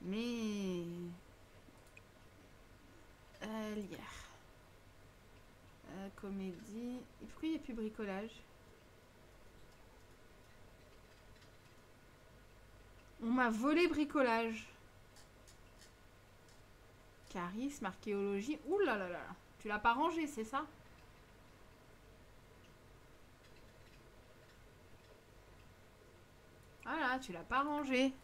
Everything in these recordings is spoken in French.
Mais... lire. Comédie... Et pourquoi il n'y a plus bricolage? On m'a volé bricolage. Charisme, archéologie... Ouh là là là. Tu l'as pas rangé, c'est ça? Voilà, tu l'as pas rangé.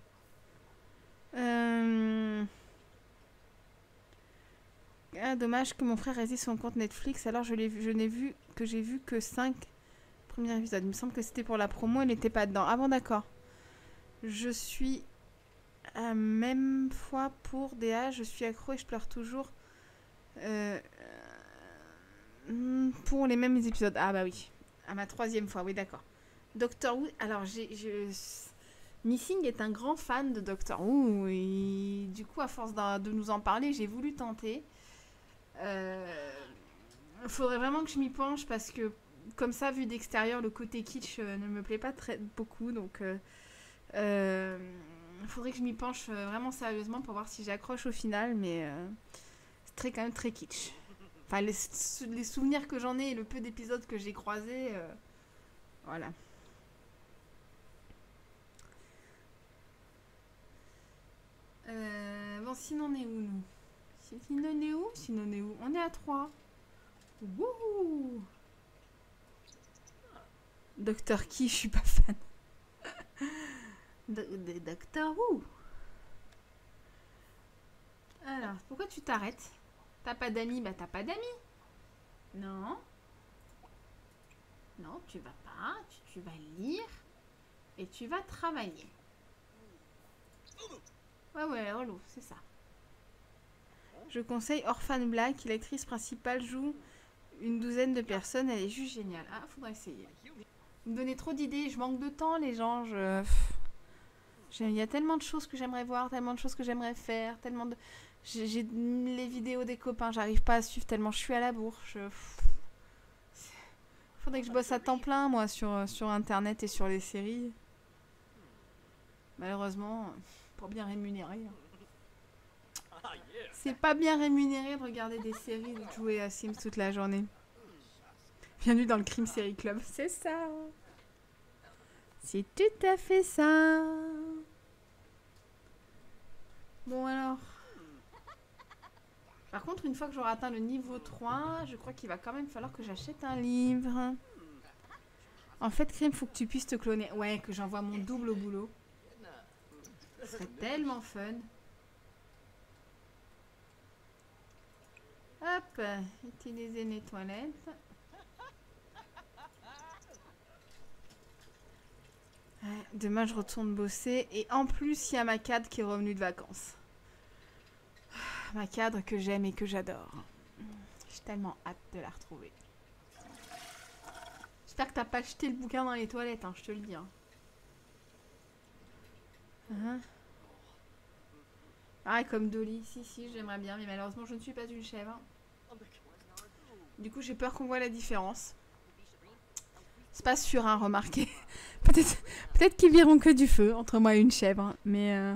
Ah, dommage que mon frère ait son compte Netflix, alors je n'ai vu que j'ai vu que 5 premiers épisodes. Il me semble que c'était pour la promo, il n'était pas dedans. Ah bon, d'accord. Je suis à même fois pour DA, je suis accro et je pleure toujours pour les mêmes épisodes. Ah bah oui, à ma 3e fois, oui d'accord. Doctor Who, alors Missing est un grand fan de Doctor Who et du coup à force de nous en parler, j'ai voulu tenter. Faudrait vraiment que je m'y penche parce que comme ça vu d'extérieur le côté kitsch ne me plaît pas beaucoup, donc faudrait que je m'y penche vraiment sérieusement pour voir si j'accroche au final, mais c'est quand même très kitsch. Enfin les souvenirs que j'en ai et le peu d'épisodes que j'ai croisés, voilà. Bon, sinon on est où nous? Sinon on est où? Sinon on est où? On est à 3. Wouhou! Docteur qui? Je suis pas fan. Docteur Who. Alors, pourquoi tu t'arrêtes? T'as pas d'amis? Bah t'as pas d'amis. Non. Non, tu vas pas. Tu vas lire et tu vas travailler. Ouais, relou, c'est ça. Je conseille Orphan Black. L'actrice principale joue une douzaine de personnes. Elle est juste géniale. Ah, faudrait essayer. Vous me donnez trop d'idées. Je manque de temps, les gens. Il y a tellement de choses que j'aimerais voir, tellement de choses que j'aimerais faire, tellement de... J'ai les vidéos des copains, j'arrive pas à suivre tellement je suis à la bourre. Faudrait que je bosse à temps plein, moi, sur Internet et sur les séries. Malheureusement, pour bien rémunérer. C'est pas bien rémunéré de regarder des séries, de jouer à Sims toute la journée. Bienvenue dans le Crime Série Club. C'est ça. C'est tout à fait ça. Bon alors... Par contre, une fois que j'aurai atteint le niveau 3, je crois qu'il va quand même falloir que j'achète un livre. En fait, Crime, faut que tu puisses te cloner. Ouais, que j'envoie mon double au boulot. Ce serait tellement fun. Hop, utiliser les toilettes. Ouais, demain, je retourne bosser. Et en plus, il y a ma cadre qui est revenue de vacances. Ma cadre que j'aime et que j'adore. J'ai tellement hâte de la retrouver. J'espère que t'as pas jeté le bouquin dans les toilettes, hein, je te le dis. Hein. Ah, comme Dolly. Si, j'aimerais bien, mais malheureusement, je ne suis pas une chèvre. Du coup, j'ai peur qu'on voit la différence. C'est pas sûr, hein, remarquez. Peut-être qu'ils verront que du feu entre moi et une chèvre, mais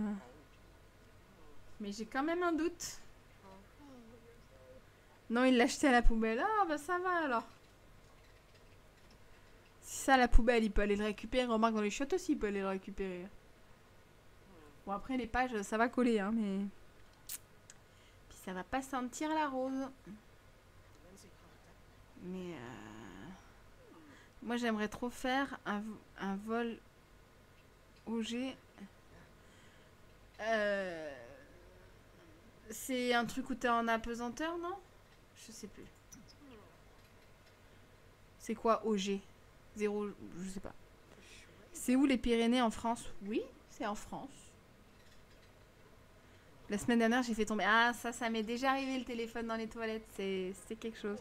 j'ai quand même un doute. Non, il l'a jeté à la poubelle. Ah, bah ça va alors. Si ça à la poubelle, il peut aller le récupérer. Remarque, dans les chiottes aussi, il peut aller le récupérer. Bon, après, les pages, ça va coller, hein, mais... Puis ça va pas sentir la rose. Mais moi, j'aimerais trop faire un vol OG. C'est un truc où t'es en apesanteur, non? Je sais plus. C'est quoi OG? Zéro, je sais pas. C'est où les Pyrénées en France? Oui, c'est en France. La semaine dernière, j'ai fait tomber... Ah, ça m'est déjà arrivé le téléphone dans les toilettes. C'était quelque chose.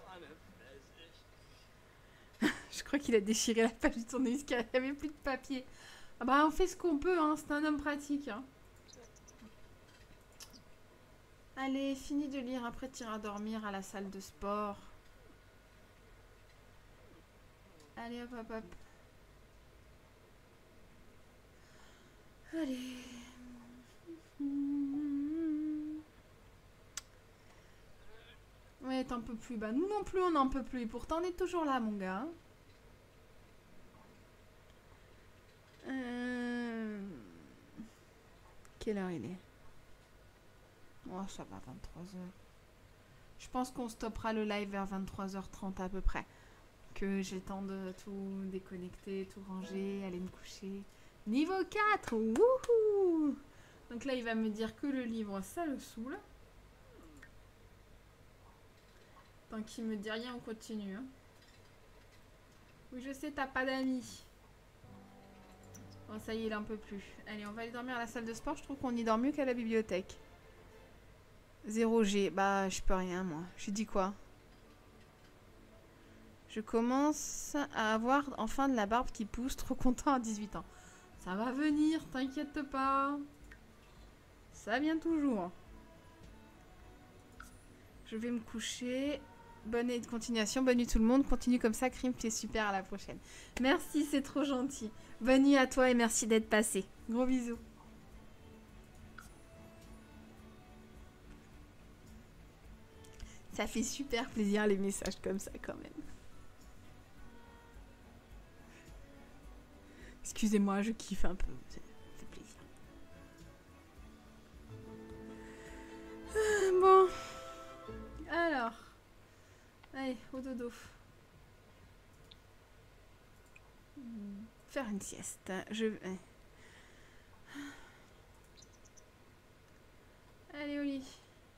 Je crois qu'il a déchiré la page du tournevis car il n'y avait plus de papier. Ah bah, on fait ce qu'on peut, hein. C'est un homme pratique. Hein. Allez, fini de lire. Après, t'iras dormir à la salle de sport. Allez, hop. Allez. internet un peu plus. Bah nous non plus on n'en peut plus. Et pourtant on est toujours là mon gars. Quelle heure il est? Oh ça va, 23h. Je pense qu'on stoppera le live vers 23h30 à peu près. Que j'ai le temps de tout déconnecter, tout ranger, aller me coucher. Niveau 4, wouhou! Donc là il va me dire que le livre ça le saoule. Tant qu'il me dit rien, on continue. Hein. Oui, je sais, t'as pas d'amis. Bon, ça y est, il en peut plus. Allez, on va aller dormir à la salle de sport. Je trouve qu'on y dort mieux qu'à la bibliothèque. 0G. Bah, je peux rien, moi. Je dis quoi? Je commence à avoir enfin de la barbe qui pousse. Trop content à 18 ans. Ça va venir, t'inquiète pas. Ça vient toujours. Je vais me coucher. Bonne continuation, bonne nuit tout le monde. Continue comme ça, Crime, tu es super, à la prochaine. Merci, c'est trop gentil. Bonne nuit à toi et merci d'être passé. Gros bisous. Ça fait super plaisir les messages comme ça quand même. Excusez-moi, je kiffe un peu. Ça fait plaisir. Bon. Alors. Allez, au dodo. Faire une sieste. Allez au lit.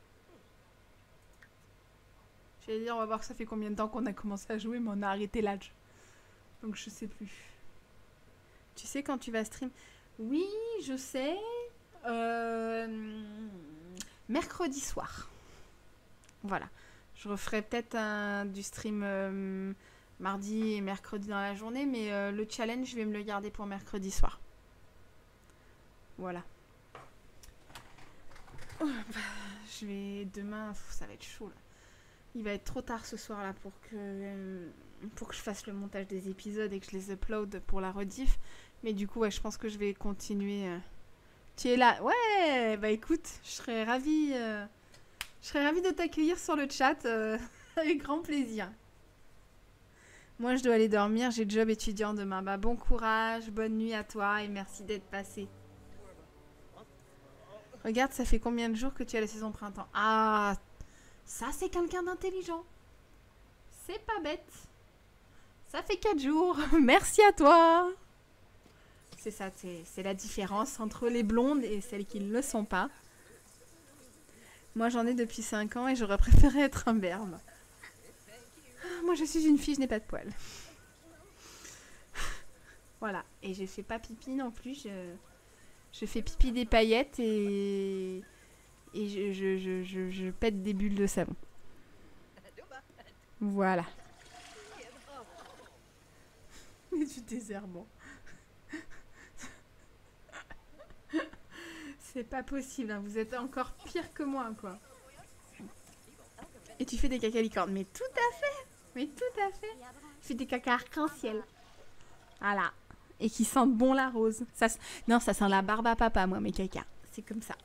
J'allais dire, on va voir que ça fait combien de temps qu'on a commencé à jouer, mais on a arrêté l'âge. Donc je sais plus. Tu sais quand tu vas stream? Oui, je sais. Mercredi soir. Voilà. Je referai peut-être du stream mardi et mercredi dans la journée, mais le challenge, je vais me le garder pour mercredi soir. Voilà. Oh, bah, je vais demain, ça va être chaud là. Il va être trop tard ce soir là pour que je fasse le montage des épisodes et que je les upload pour la rediff. Mais du coup, ouais, je pense que je vais continuer. Tu es là? Ouais, bah écoute, je serais ravie de t'accueillir sur le chat avec grand plaisir. Moi, je dois aller dormir, j'ai le job étudiant demain. Bah bon courage, bonne nuit à toi et merci d'être passé. Regarde, ça fait combien de jours que tu as la saison printemps? Ah, ça c'est quelqu'un d'intelligent. C'est pas bête. Ça fait 4 jours. Merci à toi. C'est ça, c'est la différence entre les blondes et celles qui ne le sont pas. Moi j'en ai depuis 5 ans et j'aurais préféré être un berbe. Moi je suis une fille, je n'ai pas de poils. Voilà, et je fais pas pipi non plus, je fais pipi des paillettes et je pète des bulles de savon. Voilà. Mais du désherbant. C'est pas possible, hein. Vous êtes encore pire que moi, quoi. Et tu fais des caca licorne. Mais tout à fait. Mais tout à fait. Je fais des caca arc-en-ciel. Voilà. Et qui sentent bon la rose. Ça, non, ça sent la barbe à papa, moi, mes caca. C'est comme ça.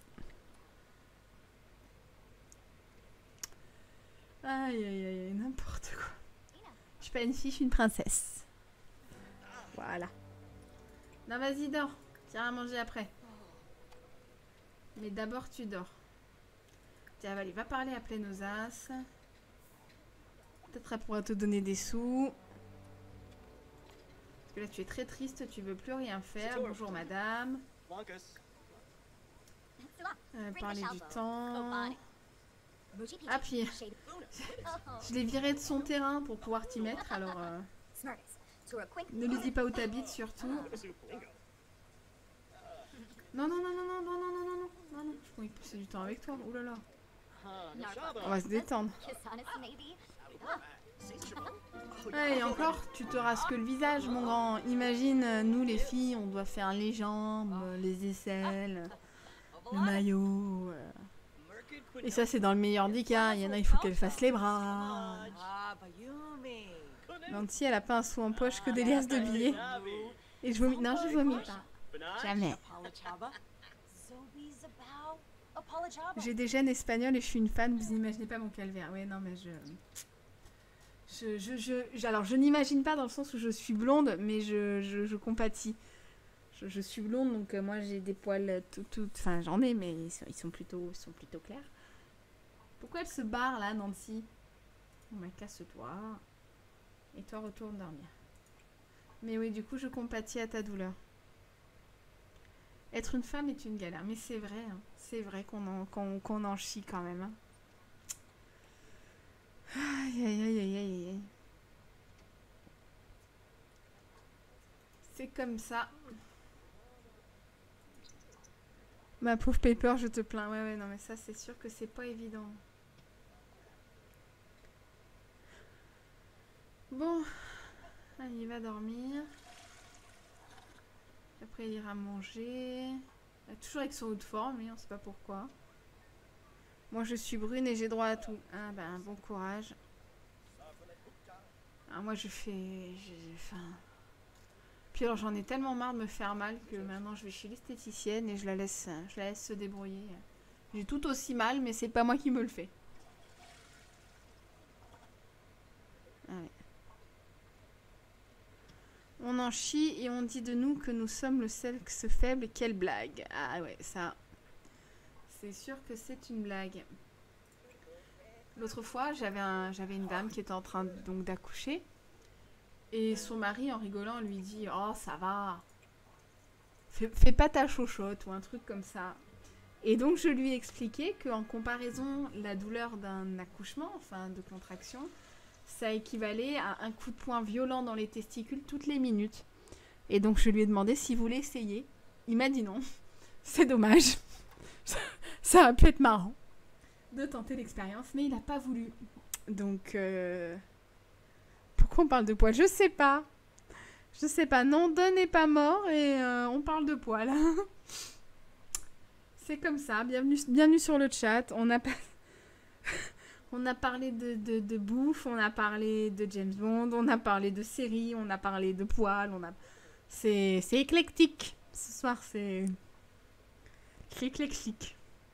Aïe, aïe, aïe, n'importe quoi. Je suis pas une fille, je suis une princesse. Voilà. Non, vas-y, dors. Tiens à manger après. Mais d'abord, tu dors. Tiens, allez, va parler à Pleinosace. Peut-être elle pourra te donner des sous. Parce que là, tu es très triste, tu veux plus rien faire. Bonjour, madame. Parler du temps. Ah, puis... je l'ai viré de son terrain pour pouvoir t'y mettre, alors... ne lui dis pas où t'habites, surtout. Non, non, non, non, non, non, non, non, non, non, non, non, je pourrais passer du temps avec toi, oh là là. On va se détendre. Allez, encore, tu te rasques le visage, mon grand. Imagine, nous les filles, on doit faire les jambes, les aisselles, le maillot. Et ça, c'est dans le meilleur des cas. Il y en a, il faut qu'elle fasse les bras. Nancy, elle a pas un sou en poche que des liasses de billets. Et je vomis. Non, je vomis pas. Jamais. J'ai des gènes espagnols et je suis une fan. Vous n'imaginez pas mon calvaire. Ouais, non, mais alors, je n'imagine pas dans le sens où je suis blonde, mais je compatis. Je suis blonde, donc moi j'ai des poils tout. Enfin, j'en ai, mais ils sont plutôt clairs. Pourquoi elle se barre là, Nancy? Bon, bah, casse-toi. Et toi, retourne dormir. Mais oui, du coup, je compatis à ta douleur. Être une femme est une galère. Mais c'est vrai, hein. C'est vrai qu'on en chie quand même. Hein. Aïe, aïe, aïe, aïe, aïe, aïe. C'est comme ça. Ma pauvre Paper, je te plains. Ouais, non, mais ça, c'est sûr que c'est pas évident. Bon, allez, il va dormir. Après, il ira manger. Toujours avec son haut de forme, mais on sait pas pourquoi. Moi, je suis brune et j'ai droit à tout. Ah, ben, bon courage. Ah, moi, je fais... Enfin... Puis alors, j'en ai tellement marre de me faire mal que maintenant, je vais chez l'esthéticienne et je la laisse se débrouiller. J'ai tout aussi mal, mais c'est pas moi qui me le fais. Ah ouais. On en chie et on dit de nous que nous sommes le sexe faible. Quelle blague. Ah ouais, ça... C'est sûr que c'est une blague. L'autre fois, j'avais une dame qui était en train donc d'accoucher. Et son mari, en rigolant, lui dit « Oh, ça va. Fais pas ta chochotte » ou un truc comme ça. Et donc, je lui ai expliqué qu'en comparaison, la douleur d'un accouchement, enfin de contraction, ça équivalait à un coup de poing violent dans les testicules toutes les minutes. Et donc, je lui ai demandé s'il voulait essayer. Il m'a dit non. C'est dommage. Ça a pu être marrant de tenter l'expérience, mais il n'a pas voulu. Donc, pourquoi on parle de poils? Je sais pas. Je sais pas. Non, Don n'est pas mort et on parle de poils. C'est comme ça. Bienvenue sur le chat. On a parlé de bouffe, on a parlé de James Bond, on a parlé de séries, on a parlé de poils. C'est éclectique. Ce soir, c'est éclectique.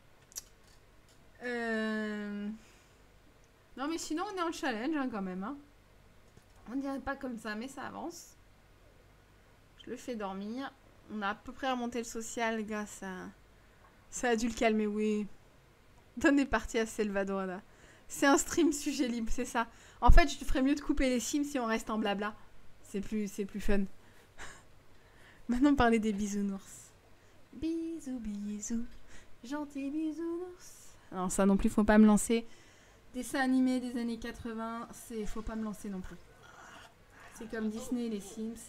Non, mais sinon, on est en challenge hein, quand même. Hein. On dirait pas comme ça, mais ça avance. Je le fais dormir. On a à peu près remonté le social grâce à... Ça a dû le calmer, oui. Don est parti à Salvador, là. C'est un stream sujet libre, c'est ça. En fait, je ferais mieux de couper les sims si on reste en blabla. C'est plus fun. Maintenant, parler des bisounours. Bisous, bisous. Gentil bisounours. Non, ça non plus, faut pas me lancer. Dessin animé des années 80, faut pas me lancer non plus. C'est comme Disney, les Sims.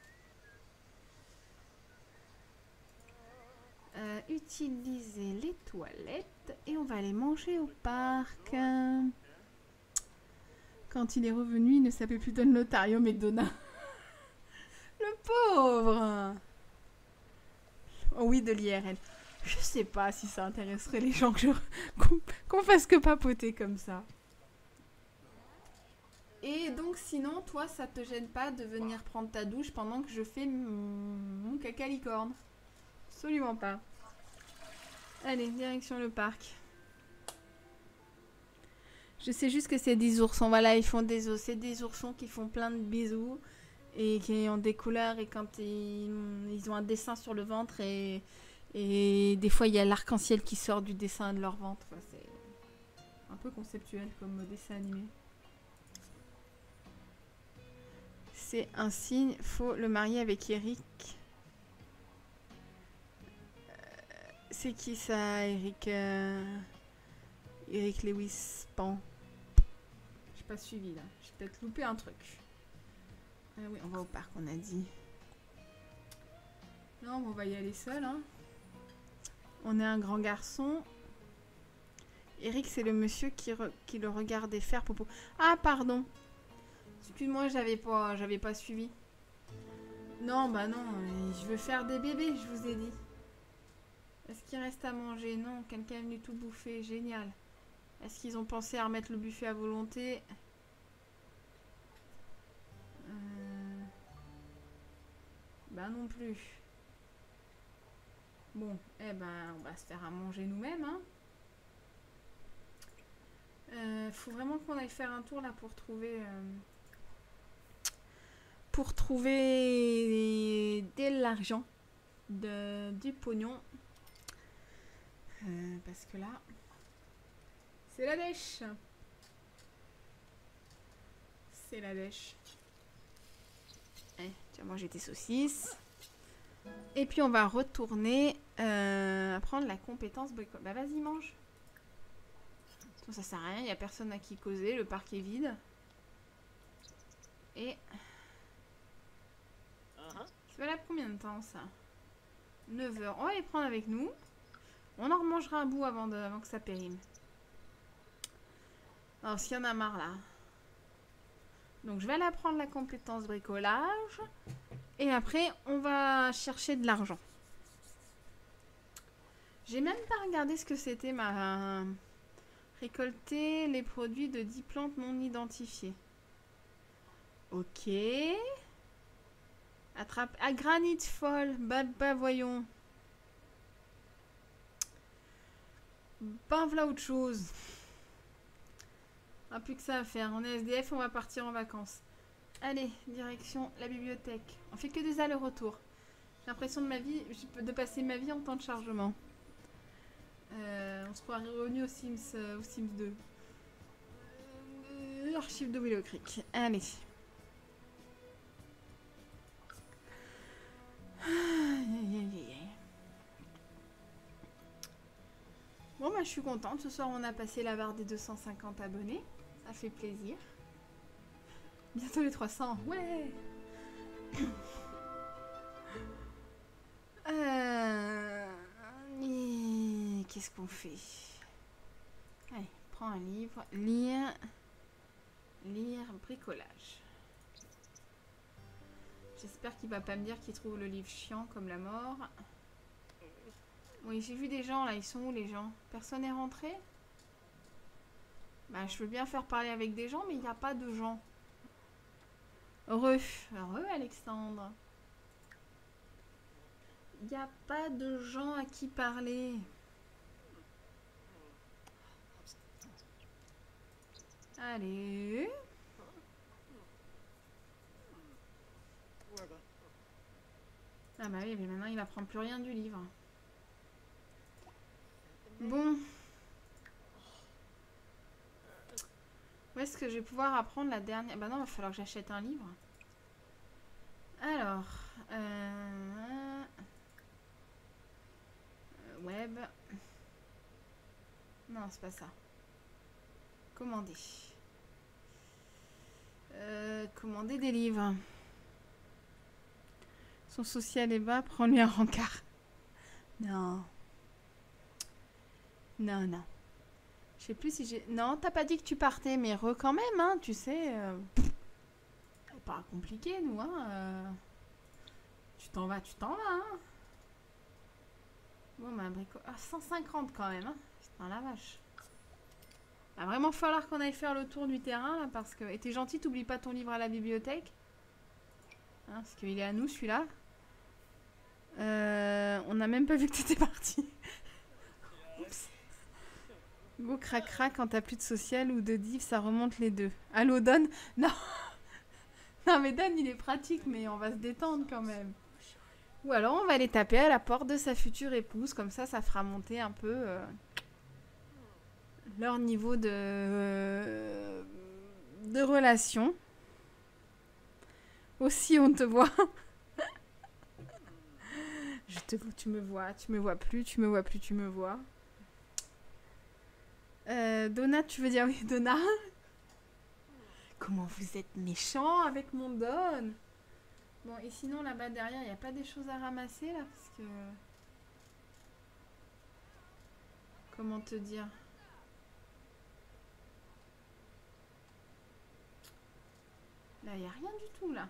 Utiliser les toilettes et on va aller manger au parc. Quand il est revenu, il ne s'appelait plus Don Lotario mais Donna. Le pauvre. Oh oui, de l'IRL. Je sais pas si ça intéresserait les gens qu'on fasse que papoter comme ça. Et donc sinon, toi, ça te gêne pas de venir prendre ta douche pendant que je fais mon caca licorne? Absolument pas. Allez, direction le parc. Je sais juste que c'est des oursons. Voilà, ils font c'est des oursons qui font plein de bisous et qui ont des couleurs et quand ils ont un dessin sur le ventre et des fois il y a l'arc-en-ciel qui sort du dessin de leur ventre. Enfin, c'est un peu conceptuel comme dessin animé. C'est un signe, faut le marier avec Eric. C'est qui ça, Eric Eric Lewis Pan. J'ai pas suivi là, j'ai peut-être loupé un truc. Ah oui, on va au parc, on a dit. Non, on va y aller seul. Hein. On est un grand garçon. Eric, c'est le monsieur qui le regardait faire popo. Ah, pardon. Excuse-moi, j'avais pas suivi. Non, bah non, je veux faire des bébés, je vous ai dit. Est-ce qu'il reste à manger? Non, quelqu'un est venu tout bouffer, génial. Est-ce qu'ils ont pensé à remettre le buffet à volonté? Bah non plus. Bon, eh ben, on va se faire à manger nous-mêmes, hein. Faut vraiment qu'on aille faire un tour là pour trouver de l'argent, du pognon. Parce que là, c'est la dèche. C'est la dèche. Tu vas manger tes saucisses. Et puis on va retourner prendre la compétence bricole. Bah vas-y, mange. Bon, ça sert à rien, il n'y a personne à qui causer, le parc est vide. Et... ça va là combien de temps ça? 9 heures. On va les prendre avec nous. On en remangera un bout avant que ça périme. Alors s'il y en a marre là. Donc je vais aller prendre la compétence bricolage. Et après on va chercher de l'argent. J'ai même pas regardé ce que c'était ma... récolter les produits de 10 plantes non identifiées. Ok. Attrape... Ah, granit folle. Bah voyons. Ben voilà autre chose. Ah, plus que ça à faire. On est SDF, on va partir en vacances. Allez, direction la bibliothèque. On fait que des allers-retours. J'ai l'impression de passer ma vie en temps de chargement. On se croirait revenu au Sims 2. L'archive de Willow Creek. Allez. Bon, bah, je suis contente. Ce soir, on a passé la barre des 250 abonnés. Ça fait plaisir. Bientôt les 300. Ouais. Qu'est-ce qu'on fait? Allez, prends un livre. Lire, bricolage. J'espère qu'il va pas me dire qu'il trouve le livre chiant comme la mort. Oui, j'ai vu des gens là. Ils sont où les gens? Personne n'est rentré? Bah, je veux bien faire parler avec des gens, mais il n'y a pas de gens. Heureux, Alexandre. Il n'y a pas de gens à qui parler. Allez. Ah bah oui, mais maintenant il n'apprend plus rien du livre. Bon. Où est-ce que je vais pouvoir apprendre la dernière... Bah non, il va falloir que j'achète un livre. Alors... web... Non, c'est pas ça. Commander. Commander des livres. Son social est bas, prends-lui un rencard. Non. Non, non. Je sais plus si j'ai... Non, t'as pas dit que tu partais, mais quand même, hein, tu sais... C'est pas compliqué, nous, hein. Tu t'en vas, hein. Bon, bah, brico... Ah, 150 quand même, hein. Putain, la vache. Il va vraiment falloir qu'on aille faire le tour du terrain, là, parce que... Et t'es gentil, t'oublies pas ton livre à la bibliothèque. Hein, parce qu'il est à nous, celui-là. On n'a même pas vu que t'étais parti. Oups. Go cracra quand t'as plus de social ou de div, ça remonte les deux. Allô, Don? Non. Non, mais Don, il est pratique, mais on va se détendre quand même. Ou alors, on va aller taper à la porte de sa future épouse. Comme ça fera monter un peu leur niveau de relation. Aussi, on te voit. Tu me vois plus, tu me vois plus, tu me vois. Donna, tu veux dire oui, Donna? Comment vous êtes méchant avec mon Don? Bon, et sinon, là-bas derrière, il n'y a pas des choses à ramasser, là? Parce que... Comment te dire? Là, il n'y a rien du tout, là.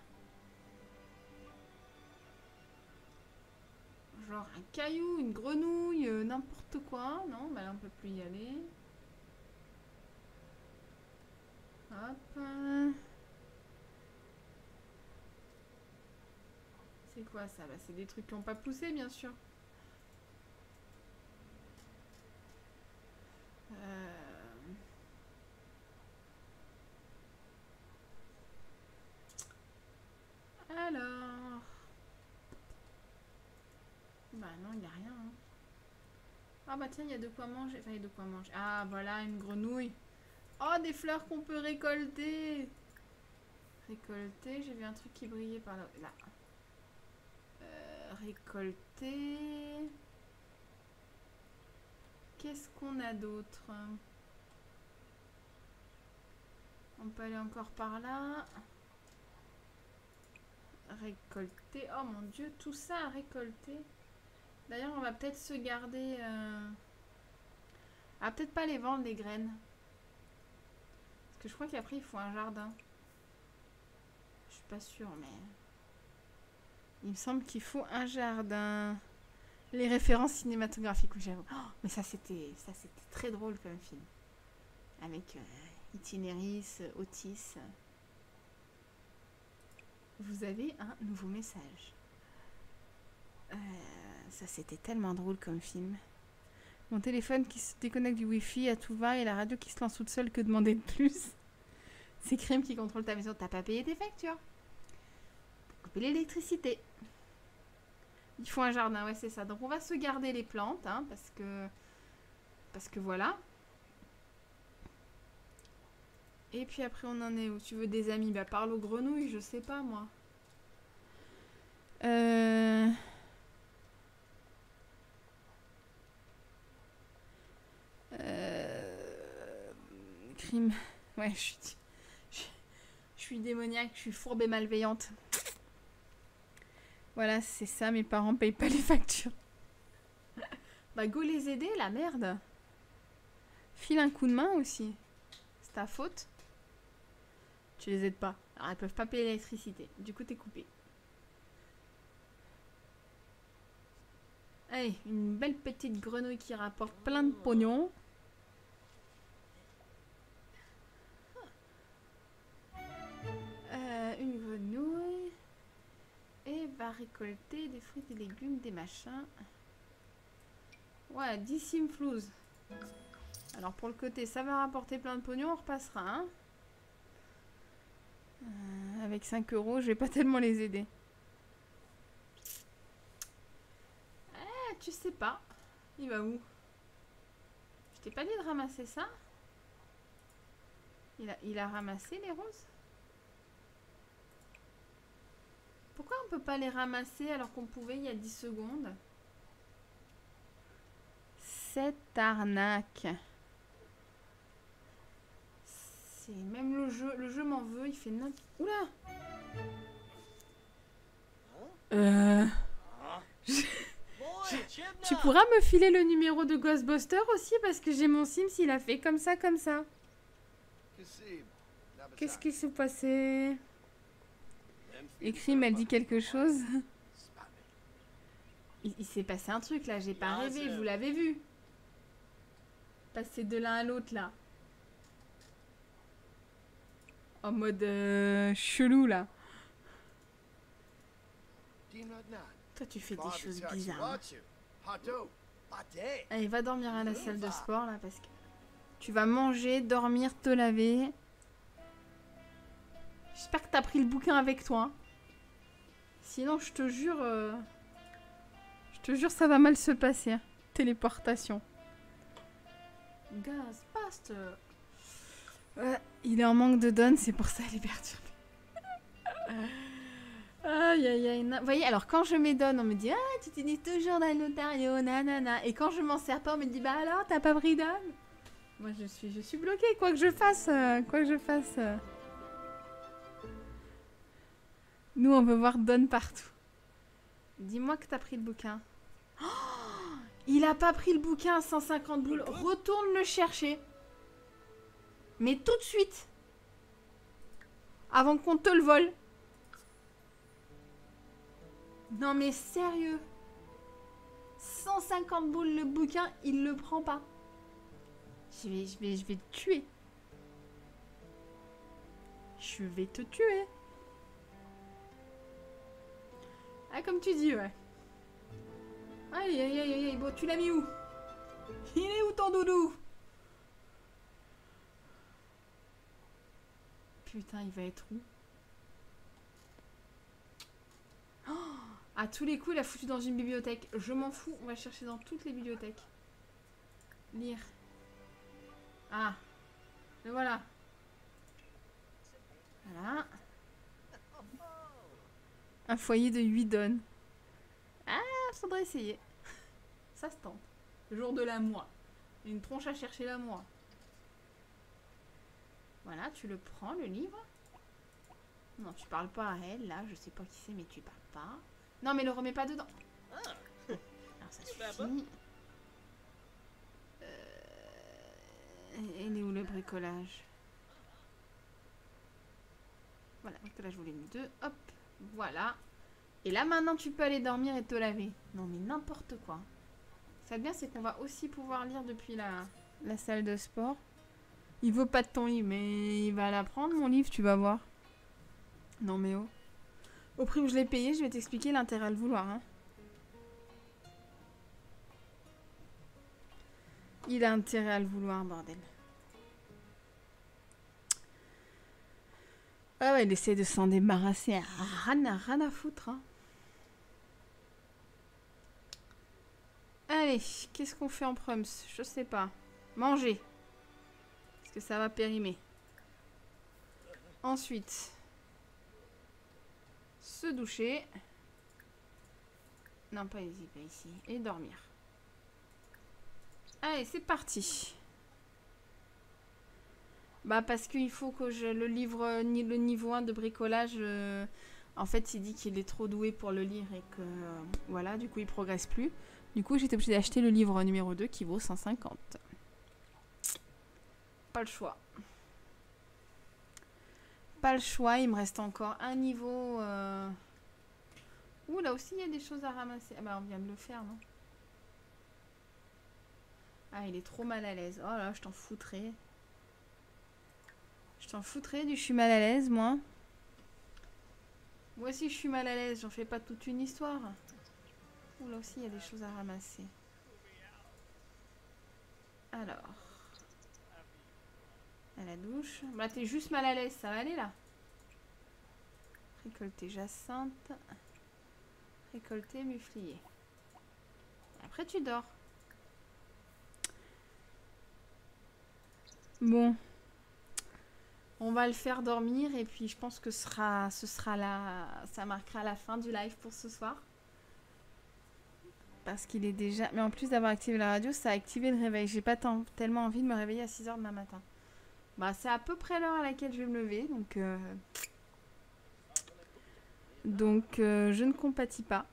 Genre un caillou, une grenouille, n'importe quoi. Non, bah là, on peut plus y aller. Hop. C'est quoi ça? Bah, c'est des trucs qui n'ont pas poussé, bien sûr. non, il n'y a rien. Hein. Ah bah tiens, il y a de quoi manger. Enfin, il y a de quoi manger. Ah, voilà, une grenouille. Oh, des fleurs qu'on peut récolter. Récolter, j'ai vu un truc qui brillait par là. Là. Récolter. Qu'est-ce qu'on a d'autre? On peut aller encore par là. Récolter. Oh mon dieu, tout ça à récolter. D'ailleurs, on va peut-être se garder... Ah, peut-être pas les vendre, les graines. Parce que je crois qu'après, il faut un jardin. Je suis pas sûre, mais... Il me semble qu'il faut un jardin. Les références cinématographiques que j'aime. Oh, mais ça, c'était très drôle comme film. Avec Itinéris, Otis. Vous avez un nouveau message. Ça, c'était tellement drôle comme film. Mon téléphone qui se déconnecte du Wi-Fi à tout va et la radio qui se lance toute seule, que demander de plus? C'est Crème qui contrôle ta maison. T'as pas payé tes factures. T'as coupé l'électricité. Il faut un jardin, ouais, c'est ça. Donc on va se garder les plantes, hein, parce que voilà. Et puis après, on en est où? Tu veux des amis? Bah parle aux grenouilles, je sais pas moi. Crime. Ouais, je suis démoniaque, je suis fourbe et malveillante. Voilà, c'est ça, mes parents payent pas les factures. Bah go les aider, la merde. File un coup de main aussi. C'est ta faute. Tu les aides pas. Alors elles peuvent pas payer l'électricité. Du coup t'es coupé. Allez, une belle petite grenouille qui rapporte plein de pognon. Une grenouille. Et va récolter des fruits, des légumes, des machins. Ouais, 10 simflouz. Alors pour le côté, ça va rapporter plein de pognon, on repassera. Hein, avec 5 euros, je vais pas tellement les aider. Tu sais pas. Il va où? Je t'ai pas dit de ramasser ça? Il a ramassé les roses? Pourquoi on peut pas les ramasser alors qu'on pouvait il y a 10 secondes? Cette arnaque. C'est même le jeu m'en veut, il fait n'importe... Oula. Tu pourras me filer le numéro de Ghostbuster aussi parce que j'ai mon Sims, il a fait comme ça, comme ça. Qu'est-ce qui s'est passé? Écrit, m'a dit quelque chose. Il s'est passé un truc là, j'ai pas rêvé, vous l'avez vu. Passer de l'un à l'autre là. En mode chelou là. Toi tu fais des choses bizarres. Allez, va dormir à la salle de sport là parce que tu vas manger, dormir, te laver. J'espère que t'as pris le bouquin avec toi. Sinon je te jure ça va mal se passer. Hein. Téléportation. Ghostbuster. Ouais, il est en manque de donne, c'est pour ça il est perturbé. Aïe aïe aïe. Vous voyez, alors quand je m'édonne, on me dit ah, tu t'es toujours dans le notario, nanana. Et quand je m'en sers pas, on me dit bah alors, t'as pas pris donne? Moi je suis bloquée, quoi que je fasse. Nous on veut voir donne partout. Dis-moi que t'as pris le bouquin. Oh, il a pas pris le bouquin à 150 boules. Retourne le chercher. Mais tout de suite. Avant qu'on te le vole. Non mais sérieux. 150 boules le bouquin, il le prend pas. Je vais te tuer. Je vais te tuer. Ah comme tu dis, ouais. Aïe aïe aïe aïe, bon tu l'as mis où? Il est où ton doudou? Putain, il va être où? Oh, À tous les coups, il a foutu dans une bibliothèque. Je m'en fous, on va chercher dans toutes les bibliothèques. Lire. Ah. Le voilà. Voilà. Un foyer de 8 donnes. Ah, faudrait essayer. Ça se tente. Le jour de l'amour. Une tronche à chercher l'amour. Voilà, tu le prends, le livre. Non, tu parles pas à elle, là. Je sais pas qui c'est, mais tu parles pas. Non, mais le remets pas dedans. Alors, ça suffit. Elle est où le bricolage? Voilà, bricolage volume 2. Hop, voilà. Et là, maintenant, tu peux aller dormir et te laver. Non, mais n'importe quoi. Ça bien, c'est qu'on va aussi pouvoir lire depuis la salle de sport. Il veut pas de ton livre, mais il va la prendre, mon livre, tu vas voir. Non, mais oh. Au prix où je l'ai payé, je vais t'expliquer l'intérêt à le vouloir. Hein. Il a intérêt à le vouloir, bordel. Ah ouais, il essaie de s'en débarrasser. Rien à foutre. Hein. Allez, qu'est-ce qu'on fait en prums? Je sais pas. Manger. Parce que ça va périmer. Ensuite, se doucher. Non, pas ici, pas ici. Et dormir. Allez, c'est parti. Bah parce qu'il faut que je le livre, le niveau 1 de bricolage, en fait il dit qu'il est trop doué pour le lire et que voilà, du coup il progresse plus. Du coup j'étais obligée d'acheter le livre numéro 2 qui vaut 150. Pas le choix. Pas le choix, il me reste encore un niveau. Ouh, là aussi il y a des choses à ramasser. Ah bah on vient de le faire, non? Ah, il est trop mal à l'aise. Oh là, je t'en foutrais. Je t'en foutrais du je suis mal à l'aise, moi. Moi aussi, je suis mal à l'aise. J'en fais pas toute une histoire. Ouh, là aussi, il y a des choses à ramasser. Alors. À la douche. Bah, t'es juste mal à l'aise. Ça va aller, là. Récolter jacinthe. Récolter muflier. Après, tu dors. Bon. On va le faire dormir et puis je pense que ça marquera la fin du live pour ce soir. Parce qu'il est déjà... Mais en plus d'avoir activé la radio, ça a activé le réveil. J'ai pas tellement envie de me réveiller à 6h demain matin. Bah, c'est à peu près l'heure à laquelle je vais me lever. Donc, je ne compatis pas.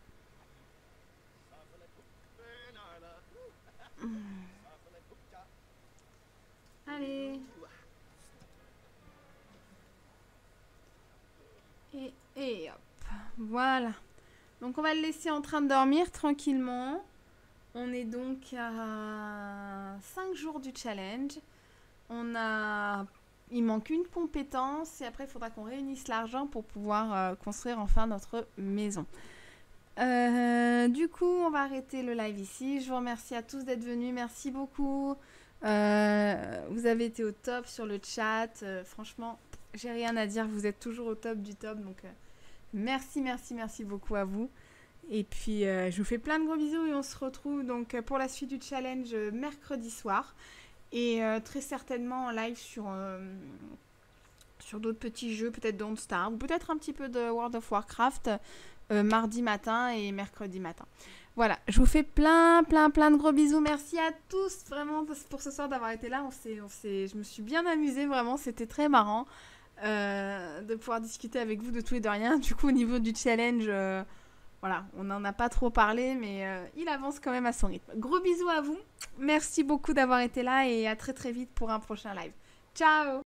Allez. Et hop. Voilà. Donc, on va le laisser en train de dormir tranquillement. On est donc à 5 jours du challenge. Il manque une compétence et après, il faudra qu'on réunisse l'argent pour pouvoir construire enfin notre maison. Du coup, on va arrêter le live ici. Je vous remercie à tous d'être venus. Merci beaucoup. Vous avez été au top sur le chat. Franchement, j'ai rien à dire. Vous êtes toujours au top du top. Donc, merci beaucoup à vous. Et puis, je vous fais plein de gros bisous et on se retrouve donc pour la suite du challenge mercredi soir. Et très certainement en live sur d'autres petits jeux, peut-être Don't Starve, peut-être un petit peu de World of Warcraft mardi matin et mercredi matin. Voilà, je vous fais plein de gros bisous. Merci à tous vraiment pour ce soir d'avoir été là. Je me suis bien amusée, vraiment, c'était très marrant de pouvoir discuter avec vous de tout et de rien. Du coup, au niveau du challenge, voilà, on n'en a pas trop parlé, mais il avance quand même à son rythme. Gros bisous à vous. Merci beaucoup d'avoir été là et à très vite pour un prochain live. Ciao!